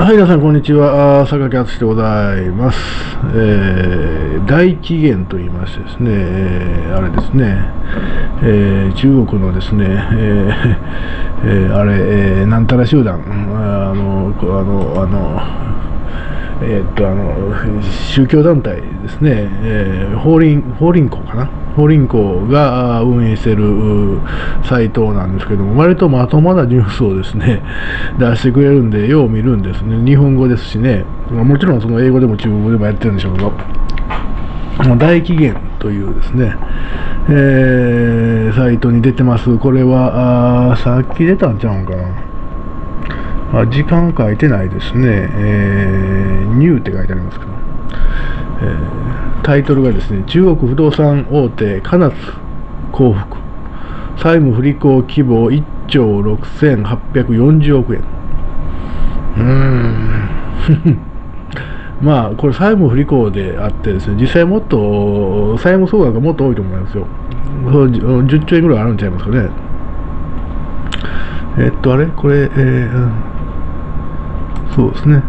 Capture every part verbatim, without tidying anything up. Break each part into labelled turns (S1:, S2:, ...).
S1: はい、皆さん、こんにちは。あー榊敦でございます。えー、大起源と言いましてですね、えーあれですね、えー中国のですね、えーえーあれ、えーなんたら集団、あの、こあの、あの、えーっと、あの、宗教団体ですね、えー、法輪、法輪功かな法輪功があー運営しているうーサイトなんですけども、割とまともなニュースをですね、出してくれるんで、よう見るんですね。日本語ですしね、まあもちろんその英語でも中国語でもやってるんでしょうけど、まあ大起源というですね、えーサイトに出てます。これは、あーさっき出たんちゃうんかな。あ、時間書いてないですね。えー、ニューって書いてありますけど、えータイトルがですね、中国不動産大手、カナツ幸福、債務不履行規模いっちょうろくせんはっぴゃくよんじゅうおくえん。うーん。まあ、これ債務不履行であってですね、実際もっと、債務総額がもっと多いと思いますよ。じゅっちょうえんぐらいあるんちゃいますかね。えっと、あれこれ、えーうんそうですね。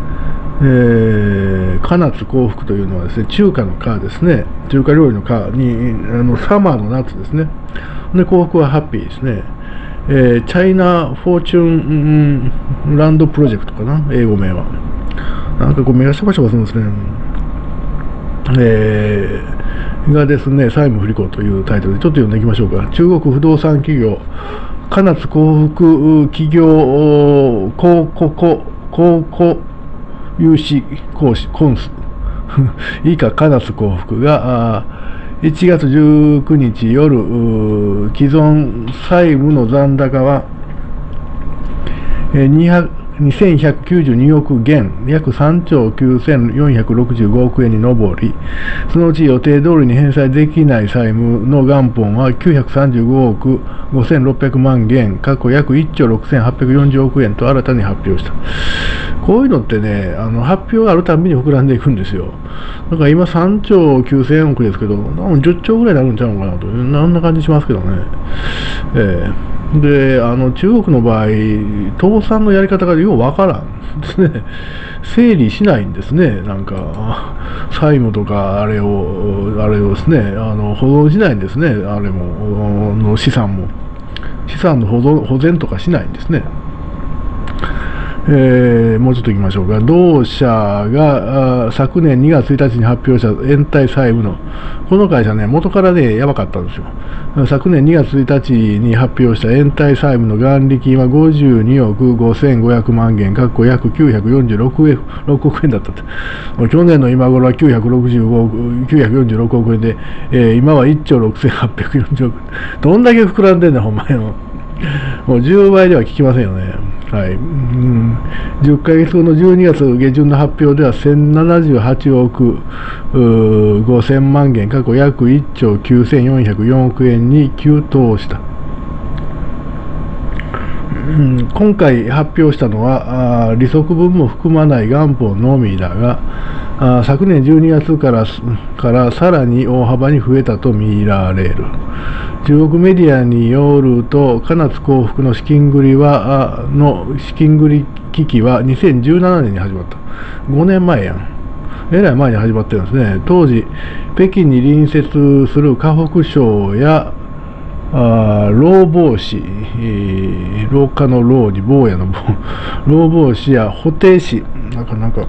S1: えー、カナツ幸福というのはですね、中華の華ですね、中華料理の華に、あのサマーの夏ですね。で、幸福はハッピーですね。えー、チャイナフォーチュンランドプロジェクトかな、英語名は。なんかこう、目がシャバシャバするんですね。えー、がですね、債務不履行というタイトルで、ちょっと読んでいきましょうか。中国不動産企業、カナツ幸福企業、こうここ、こうこ、融資講師コンス以下カナツ幸福がいちがつじゅうくにち夜、既存債務の残高はにせんひゃくきゅうじゅうにおく元、約さんちょうきゅうせんよんひゃくろくじゅうごおくえんに上り、そのうち予定通りに返済できない債務の元本はきゅうひゃくさんじゅうごおくごせんろっぴゃくまん元、過去約いっちょうろくせんはっぴゃくよんじゅうおくえんと新たに発表した。こういうのってね、あの発表があるたびに膨らんでいくんですよ。だから今さんちょうきゅうせんおくですけど、じゅっちょうぐらいになるんちゃうのかなと、あんな感じしますけどね。えーで、あの中国の場合、倒産のやり方がようわからんですね。整理しないんですね。なんか、債務とか、あれを、あれをですね、あの保存しないんですね。あれも、の資産も。資産の保存、保全とかしないんですね。えー、もうちょっといきましょうか。同社が昨年にがつついたちに発表した延滞債務の、この会社ね、元からね、やばかったんですよ。昨年にがつついたちに発表した延滞債務の元利金はごじゅうにおくごせんごひゃくまん元、約きゅうひゃくよんじゅうろくおくえんだったと。去年の今頃はきゅうひゃくろくじゅうごおく、きゅうひゃくよんじゅうろくおくえんで、えー、今はいっちょうろくせんはっぴゃくよんじゅうおくえん。どんだけ膨らんでんだ、ほんまよ。もうじゅうばいでは効きませんよね。はい、うん、じゅっかげつごのじゅうにがつ下旬の発表ではせんななじゅうはちおくごせんまん元、過去約いっちょうきゅうせんよんひゃくよんおくえんに急騰した。うん、今回発表したのは利息分も含まない元本のみだが、あ昨年じゅうにがつからからさらに大幅に増えたと見られる。中国メディアによると、カナツ幸福の資金繰りはの資金繰り危機はにせんじゅうななねんに始まった。ごねんまえやん。えらい前に始まってるんですね。当時、北京に隣接する河北省やあ老房市、えー、廊下の廊に坊やの坊、老房市や保定市、なんかなんか、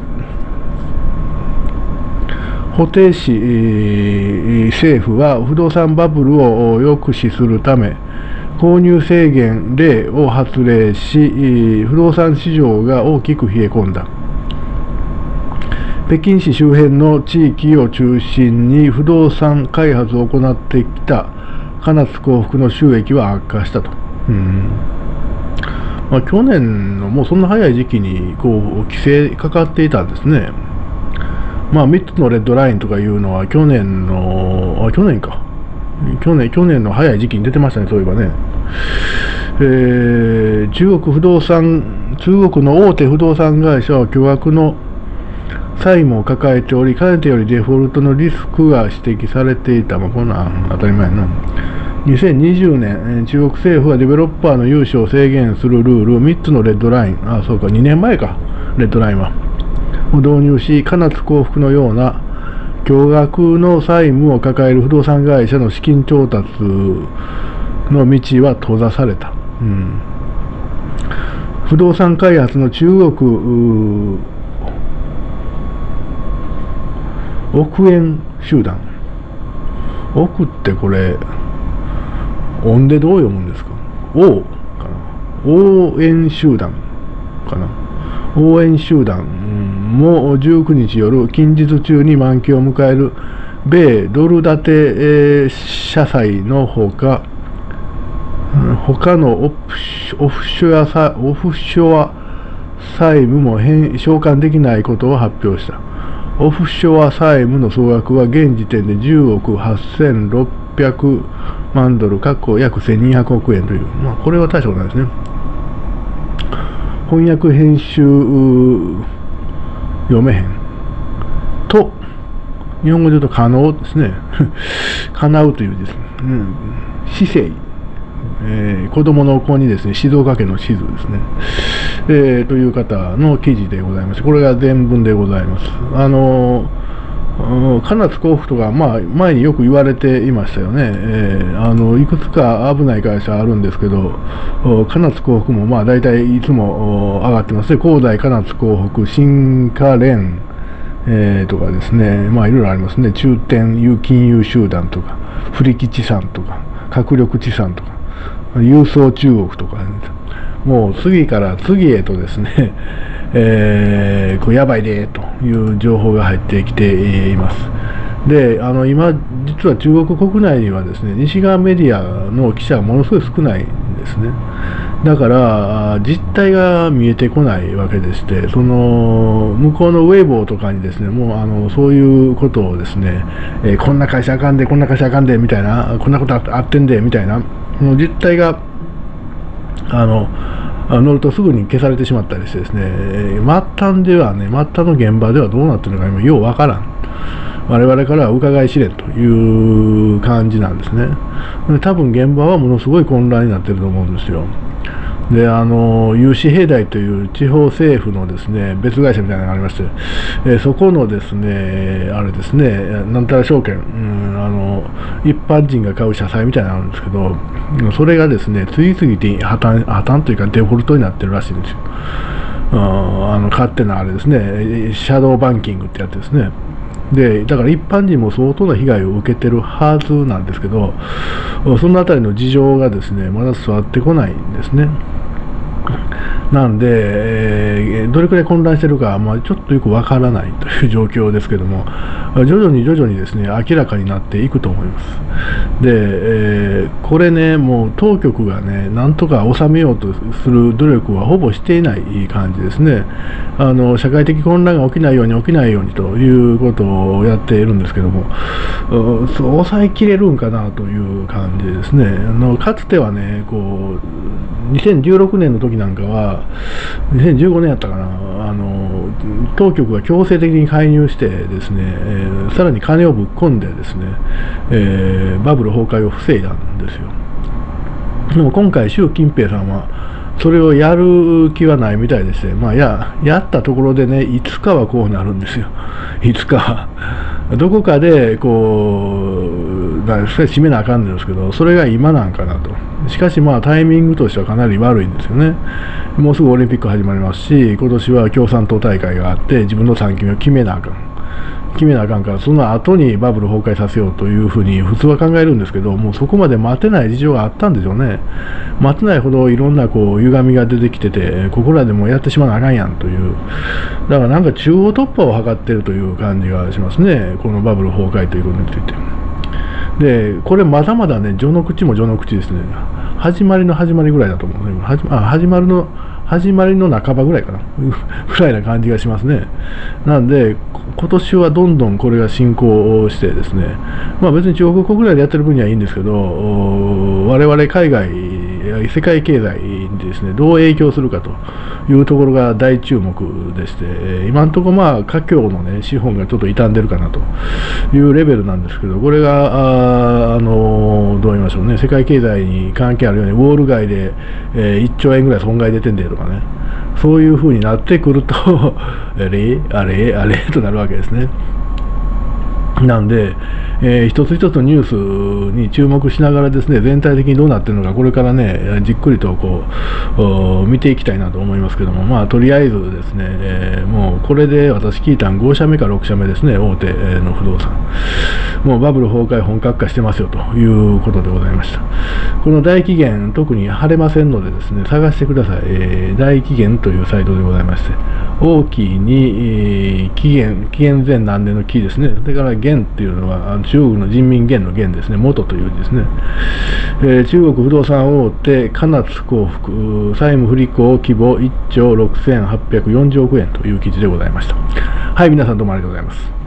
S1: 保定市、えー、政府は不動産バブルを抑止するため、購入制限令を発令し、不動産市場が大きく冷え込んだ。北京市周辺の地域を中心に不動産開発を行ってきたカナツ幸福の収益は悪化したと。うんまあ、去年のもうそんな早い時期にこう規制かかっていたんですね。まあみっつのレッドラインとかいうのは去年の、あ、去年か。去年、去年の早い時期に出てましたね、そういえばね。えー、中国不動産、中国の大手不動産会社は巨額の債務を抱えており、かねてよりデフォルトのリスクが指摘されていた。まあ、こんなん当たり前な。にせんにじゅうねん、中国政府はデベロッパーの融資を制限するルール、みっつのレッドライン、あ、そうか、にねんまえか。 レッドラインは。を導入し、かなつ幸福のような巨額の債務を抱える不動産会社の資金調達の道は閉ざされた。うん、不動産開発の中国億円集団。億ってこれ、音でどう読むんですか？王かな？応援集団かな？応援集団もじゅうくにち夜、近日中に満期を迎える米ドル建て社債のほか、他のオフオフショアオフショア債務も償還できないことを発表した。オフショア債務の総額は現時点でじゅうおくはっせんろっぴゃくまんドル、約せんにひゃくおくえんという、まあ、これは大したことないですね。翻訳編集読めへんと、日本語で言うと可能ですね。叶うというですね、うん、市政、えー、子供の子にですね、静岡県の静ですね、えー、という方の記事でございます。これが全文でございます。あのーかなつ幸福とか、まあ、前によく言われていましたよね。えー、あのいくつか危ない会社あるんですけど、かなつ幸福もまあ大体いつも上がってますね。恒大かなつ幸福、新華連、えー、とかですね、まあいろいろありますね。中天金融集団とか、不力地産とか、閣力地産とか、郵送中国とか、ね、もう次から次へとですね、えー、こうやばいでという情報が入ってきています。で、あの今、実は中国国内にはですね、西側メディアの記者がものすごい少ないんですね。だから、実態が見えてこないわけでして、その向こうのウェイボーとかにですね、もうあのそういうことをですね、えー、こんな会社あかんで、こんな会社あかんでみたいな、こんなことあってんでみたいな、もう実態があの乗るとすぐに消されてしまったりしてですね、末端ではね、末端の現場ではどうなってるのか今ようわからん。我々からは伺い知れんという感じなんですね。で多分現場はものすごい混乱になってると思うんですよ。で、あの、有志平台という地方政府のですね、別会社みたいなのがありまして、えー、そこのですね、あれですね、なんたら証券、うん、あの、一般人が買う社債みたいなのがあるんですけど、それがですね、次々に破綻、破綻というかデフォルトになってるらしいんですよ。ああの、勝手なあれですね、シャドーバンキングってやつですね。で、だから一般人も相当な被害を受けてるはずなんですけど、そのあたりの事情がですね、まだ伝わってこないんですね。なんで、えー、どれくらい混乱しているか、まあ、ちょっとよくわからないという状況ですけども、徐々に徐々にですね、明らかになっていくと思います。で、えー、これね、もう当局がね、なんとか収めようとする努力はほぼしていない感じですね。あの、社会的混乱が起きないように起きないようにということをやっているんですけども、そう抑えきれるんかなという感じですね。あの、かつてはね、こう、にせんじゅうろくねんの時なんかは、にせんじゅうごねんやったかな、あの当局が強制的に介入してですね、えー、さらに金をぶっ込んでですね、えー、バブル崩壊を防いだんですよ。でも今回、習近平さんはそれをやる気はないみたいでして、まあ、ややったところでね、いつかはこうなるんですよ。いつかは。どこかでこう、だそれ締めなあかんんですけど、それが今なんかなと。しかしまあタイミングとしてはかなり悪いんですよね。もうすぐオリンピック始まりますし、今年は共産党大会があって自分のさんきめを決めなあかん。決めなあかんから、その後にバブル崩壊させようというふうに普通は考えるんですけど、もうそこまで待てない事情があったんでしょうね。待てないほどいろんなこう歪みが出てきてて、ここらでもやってしまわなあかんやんという、だからなんか中央突破を図っているという感じがしますね、このバブル崩壊ということについて。で、これまだまだね、序の口も序の口ですね。始まりの始まりぐらいだと思うね。はじあ始まるの始まりの半ばぐらいかなぐらいな感じがしますね。なんで今年はどんどんこれが進行してですね、まあ別に中国国内でやってる分にはいいんですけど、我々海外世界経済にですね、どう影響するかというところが大注目でして、今のところ、まあ、華僑の、ね、資本がちょっと傷んでるかなというレベルなんですけど、これが、あ、あのどう言いましょうね、世界経済に関係あるように、ウォール街で、えー、いっちょうえんぐらい損害出てんでとかね、そういうふうになってくると、あれ、あれ、あれとなるわけですね。なんで、えー、一つ一つのニュースに注目しながらですね、全体的にどうなっているのか、これからね、じっくりとこう見ていきたいなと思いますけども、まあ、とりあえずですね、えー、もうこれで私聞いたんご社目かろく社目ですね、大手の不動産。もうバブル崩壊本格化してますよということでございました。この大期限、特に晴れませんのでですね、探してください。えー、大期限というサイトでございまして、大きに、えー、期限、紀元前何年の期ですね。それから元っていうのは中国の人民元の元ですね。元という字ですね。えー、中国不動産大手、カナツ幸福、債務不履行規模いっちょうろくせんはっぴゃくよんじゅうおくえんという記事でございました。はい、皆さんどうもありがとうございます。